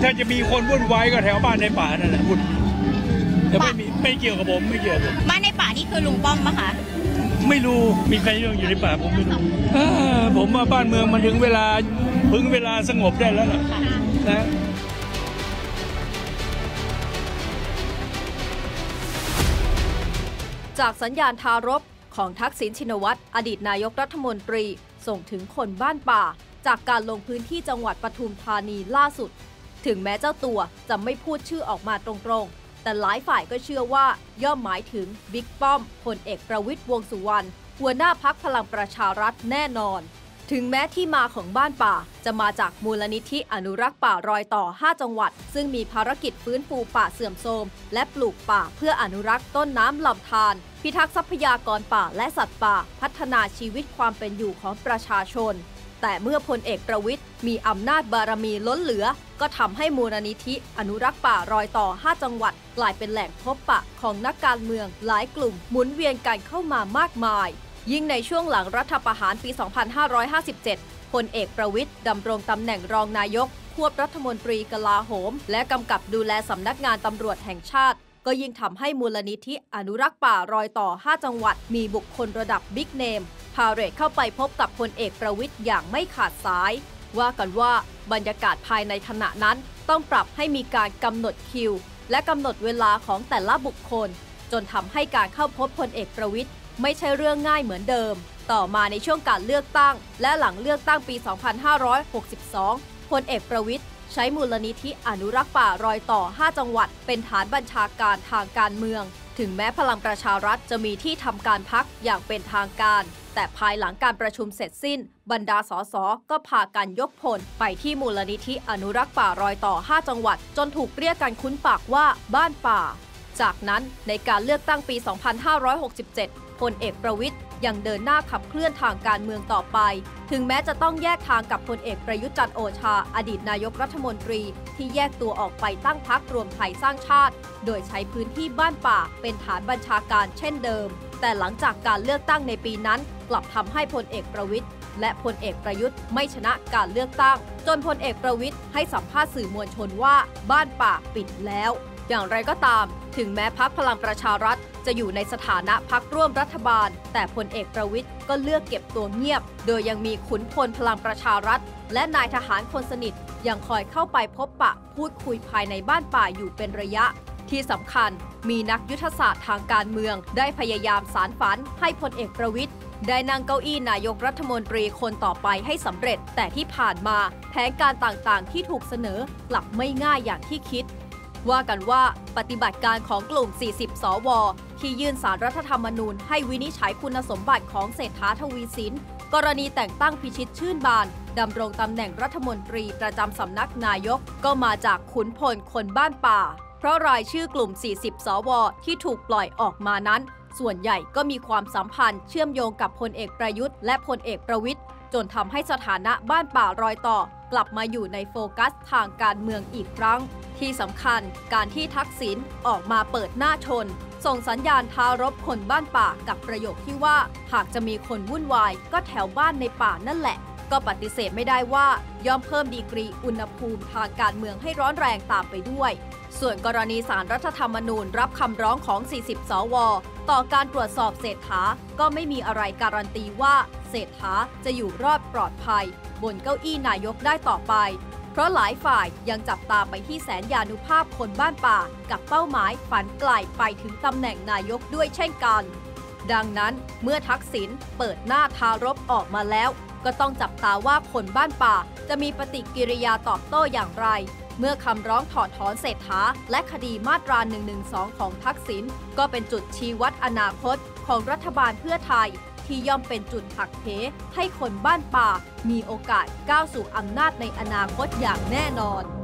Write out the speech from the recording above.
ถ้าจะมีคนวุ่นวายก็แถวบ้านในป่านั่นแหละวุ่นแต่ไม่เกี่ยวกับผมไม่เกี่ยวกับผมบ้านในป่านี่คือลุงป้อมปะคะไม่รู้มีใครอยู่ในป่าผมไม่รู้ผมมาบ้านเมืองมันถึงเวลาสงบได้แล้วนะจากสัญญาณทารกของทักษิณชินวัตรอดีตนายกรัฐมนตรีส่งถึงคนบ้านป่าจากการลงพื้นที่จังหวัดปทุมธานีล่าสุดถึงแม้เจ้าตัวจะไม่พูดชื่อออกมาตรงๆแต่หลายฝ่ายก็เชื่อว่าย่อมหมายถึงบิ๊กป้อมพลเอกประวิตร วงษ์สุวรรณหัวหน้าพรรคพลังประชารัฐแน่นอนถึงแม้ที่มาของบ้านป่าจะมาจากมูลนิธิอนุรักษ์ป่ารอยต่อ5จังหวัดซึ่งมีภารกิจฟื้นฟูป่าเสื่อมโทรมและปลูกป่าเพื่ออนุรักษ์ต้นน้ำลำธารพิทักษ์ทรัพยากรป่าและสัตว์ป่าพัฒนาชีวิตความเป็นอยู่ของประชาชนแต่เมื่อพลเอกประวิตรมีอำนาจบารมีล้นเหลือก็ทำให้มูลนิธิอนุรักษ์ป่ารอยต่อ5จังหวัดกลายเป็นแหล่งพบปะของนักการเมืองหลายกลุ่มหมุนเวียนกันเข้ามามากมายยิ่งในช่วงหลังรัฐประหารปี 2557 พลเอกประวิตรดำรงตำแหน่งรองนายกควบรัฐมนตรีกลาโหมและกำกับดูแลสำนักงานตำรวจแห่งชาติก็ยิ่งทำให้มูลนิธิอนุรักษ์ป่ารอยต่อ5จังหวัดมีบุคคลระดับบิ๊กเนมพาเหรดเข้าไปพบกับพลเอกประวิตรอย่างไม่ขาดสายว่ากันว่าบรรยากาศภายในขณะนั้นต้องปรับให้มีการกำหนดคิวและกำหนดเวลาของแต่ละบุคคลจนทำให้การเข้าพบพลเอกประวิตรไม่ใช่เรื่องง่ายเหมือนเดิมต่อมาในช่วงการเลือกตั้งและหลังเลือกตั้งปี 2562 พลเอกประวิตรใช้มูลนิธิอนุรักษ์ป่ารอยต่อ5จังหวัดเป็นฐานบัญชาการทางการเมืองถึงแม้พลังประชารัฐจะมีที่ทำการพรรคอย่างเป็นทางการแต่ภายหลังการประชุมเสร็จสิ้นบรรดาสสก็พากันยกพลไปที่มูลนิธิอนุรักษ์ป่ารอยต่อ5จังหวัดจนถูกเรียกกันคุ้นปากว่าบ้านป่าจากนั้นในการเลือกตั้งปี 2567 พลเอกประวิตรยังเดินหน้าขับเคลื่อนทางการเมืองต่อไปถึงแม้จะต้องแยกทางกับพลเอกประยุทธ์จันทร์โอชาอดีตนายกรัฐมนตรีที่แยกตัวออกไปตั้งพรรครวมไทยสร้างชาติโดยใช้พื้นที่บ้านป่าเป็นฐานบัญชาการเช่นเดิมแต่หลังจากการเลือกตั้งในปีนั้นกลับทำให้พลเอกประวิตรและพลเอกประยุทธ์ไม่ชนะการเลือกตั้งจนพลเอกประวิตรให้สัมภาษณ์สื่อมวลชนว่าบ้านป่าปิดแล้วอย่างไรก็ตามถึงแม้พรรคพลังประชารัฐจะอยู่ในสถานะพรรคร่วมรัฐบาลแต่พลเอกประวิตรก็เลือกเก็บตัวเงียบโดยยังมีขุนพลพลังประชารัฐและนายทหารคนสนิทยังคอยเข้าไปพบปะพูดคุยภายในบ้านป่าอยู่เป็นระยะที่สำคัญมีนักยุทธศาสตร์ทางการเมืองได้พยายามสานฝันให้พลเอกประวิตรได้นั่งเก้าอี้นายกรัฐมนตรีคนต่อไปให้สำเร็จแต่ที่ผ่านมาแผนการต่างๆที่ถูกเสนอกลับไม่ง่ายอย่างที่คิดว่ากันว่าปฏิบัติการของกลุ่ม 40 สว.ที่ยื่นสารรัฐธรรมนูญให้วินิจฉัยคุณสมบัติของเศรษฐา ทวีสินกรณีแต่งตั้งพิชิตชื่นบานดำรงตำแหน่งรัฐมนตรีประจำสำนักนายกก็มาจากขุนพลคนบ้านป่าเพราะรายชื่อกลุ่ม 40 สว.ที่ถูกปล่อยออกมานั้นส่วนใหญ่ก็มีความสัมพันธ์เชื่อมโยงกับพลเอกประยุทธ์และพลเอกประวิตรจนทำให้สถานะบ้านป่ารอยต่อกลับมาอยู่ในโฟกัสทางการเมืองอีกครั้งที่สำคัญการที่ทักษิณออกมาเปิดหน้าชนส่งสัญญาณท้ารบคนบ้านป่ากับประโยคที่ว่าหากจะมีคนวุ่นวายก็แถวบ้านในป่านั่นแหละก็ปฏิเสธไม่ได้ว่าย่อมเพิ่มดีกรีอุณหภูมิทางการเมืองให้ร้อนแรงตามไปด้วยส่วนกรณีศาลรัฐธรรมนูญรับคำร้องของ 40 สว.ต่อการตรวจสอบเศรษฐาก็ไม่มีอะไรการันตีว่าเศรษฐาจะอยู่รอดปลอดภัยบนเก้าอี้นายกได้ต่อไปเพราะหลายฝ่ายยังจับตาไปที่แสนยานุภาพคนบ้านป่ากับเป้าหมายฝันไกลไปถึงตำแหน่งนายกด้วยเช่นกันดังนั้นเมื่อทักษิณเปิดหน้าท้ารบออกมาแล้วก็ต้องจับตาว่าคนบ้านป่าจะมีปฏิกิริยาตอบโต้อย่างไรเมื่อคำร้องถอดถอนเศรษฐาและคดีมาตรา 112 ของทักษิณก็เป็นจุดชี้วัดอนาคตของรัฐบาลเพื่อไทยที่ย่อมเป็นจุดหักเหให้คนบ้านป่ามีโอกาสก้าวสู่อำนาจในอนาคตอย่างแน่นอน